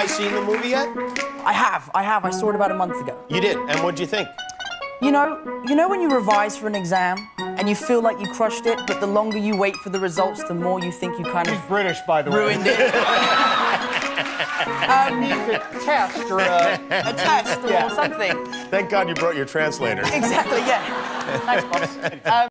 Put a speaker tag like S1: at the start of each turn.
S1: guys seen the movie yet?
S2: I have. I saw it about a month ago.
S1: You did? And what'd you think?
S2: You know when you revise for an exam and you feel like you crushed it, but the longer you wait for the results, the more you think you kind of...
S3: He's British, by the way.
S2: Ruined it.
S3: Needs a test or a
S2: test or something.
S1: Thank God you brought your translator.
S2: Exactly, yeah. Thanks, boss.